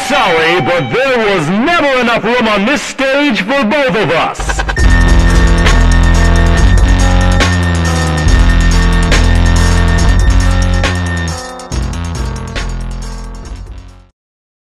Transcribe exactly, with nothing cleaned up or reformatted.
sorry, but there was never enough room on this stage for both of us.